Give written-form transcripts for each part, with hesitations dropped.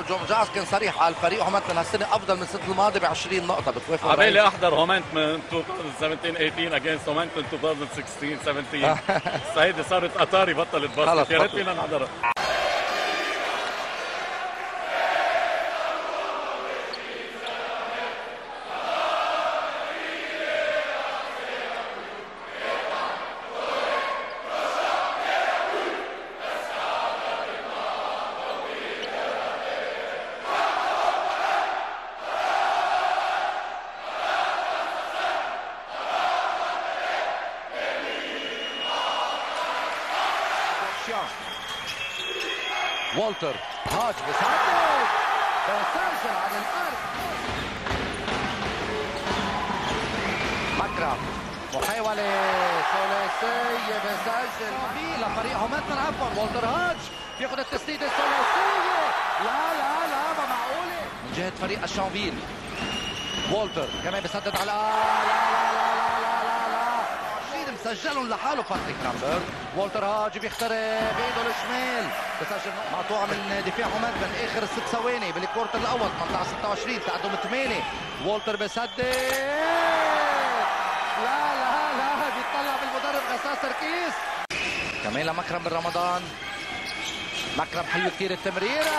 جورجاس كان صريح على الفريق هومنتمن هالسنه افضل من السنه الماضيه ب 20 نقطه. بتوافق؟ عبالي احضر هومنتمن 2017 18 اجينست هومنتمن 2016 17. هيدي صارت اتاري بطلت باسكت، يا ريت فينا نحضرها. والتر هاج بسجل على الارض. مكرم محاولة ثلاثية بسجل لفريق هومنتمن. عفوا والتر هاج بياخذ التسديدة الثلاثية. لا ما معقولة من جهة فريق الشانفيل. والتر كمان بسدد على مسجلهم لحاله باتريك رامبر. والتر هاج بيخترق بايده الشمال بسجل مقطوعه من دفاع هومنتمن اخر 6 ثواني بالكورتر الاول 18-26 تقدم 8. والتر بسدد. لا بيطلع بالمدرب غسان سركيس. كمان لمكرم بن رمضان. مكرم حلو كثير التمريره،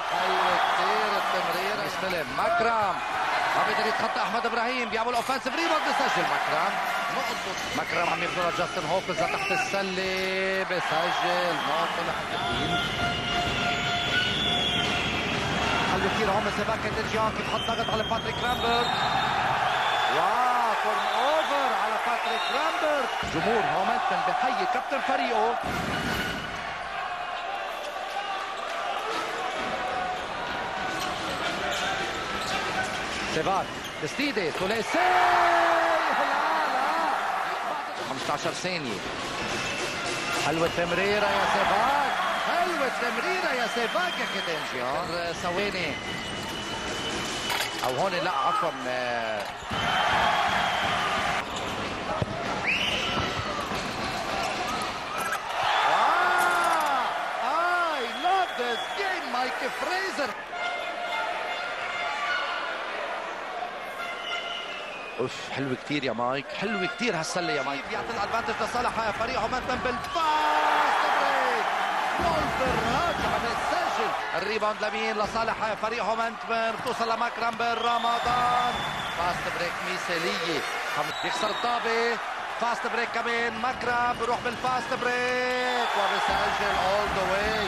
استلم مكرم ما بيقدر يتخطى احمد ابراهيم، بيعمل اوفنسيف ريباوند بسجل مكرم. مكرم عم يبذلها جاستن هوكنز لتحت السله بسجل نقطه لحد الدين. حلو كثير هون سيباكا ترجان كيف حط ضغط على باتريك رامبر. تورن اوفر على باتريك رامبر. جمهور هومنتمن بحيي كابتن فريقه. سيفاك تسديده ثلاثي. لا 15 ثانية. حلوة تمريرة يا سيفاك، يا كيدنجيان. ثواني او هون لا عفوا. I love this game. مايك فريزر. اوف حلو كثير يا مايك، حلو كثير هالسله يا مايك. بيعطي الادفانتج لصالح فريق هومنتمن بالفاست بريك. والتر هاج عم يسجل. الريباوند لمين؟ لصالح فريق هومنتمن. بتوصل لمكرم بن رمضان. فاست بريك مثاليه. بيخسر الطابه. فاست بريك كمان. مكرم بيروح بالفاست بريك وبيسجل اول ذا واي.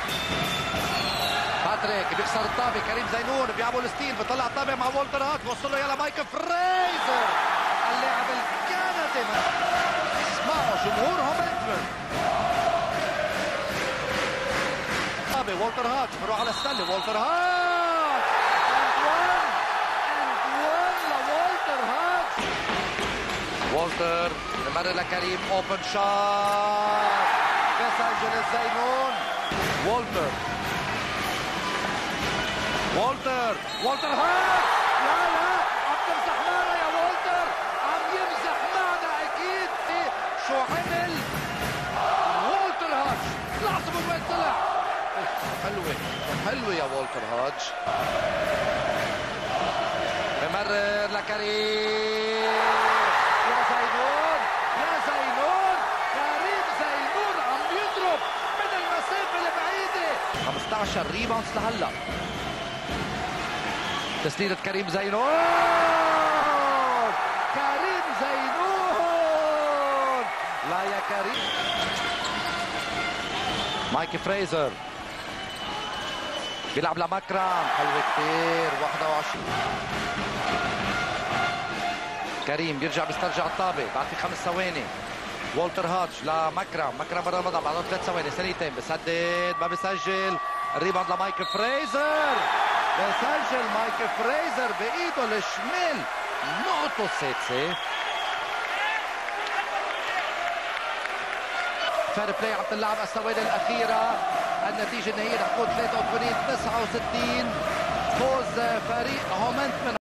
باتريك بيكسر الطابه. كريم زينون بيعمل ستيل بيطلع الطابه مع والتر هاج. وصل له يلا مايك فريزر اللاعب الكندي. اسمعوا جمهور هومنتمن. طابه والتر هاج بيروح على السله. والتر هاج اند وان لوالتر هاج. والتر بمر لكريم اوبن شوت بسجل الزينون. والتر هاج. لا عم تمزح معنا يا والتر، عم يمزح معنا اكيد. شو عمل والتر هاج؟ لحظة من وين طلع. حلوة يا والتر هاج. بمرر لكريم. يا زينون كريم زينون عم يضرب من المسافة البعيدة. 15 ريباوندز لهلا. تسديدة كريم زينون. لا يا كريم. مايك فريزر بيلعب لمكرم. حلو كثير 21. كريم بيرجع بيسترجع الطابة بعد في 5 ثواني. والتر هاج لمكرم. مكرم برا المضرب بعد 3 ثواني. ثانيتين بسدد ما بسجل. الريباوند لمايك فريزر. بسجل مايك فريزر بايده الشمال نقطه السادسه. فير بلاي عم تلعب الثواني الاخيره. النتيجه النهائيه رح تكون 83-69 فوز فريق هومنتمن.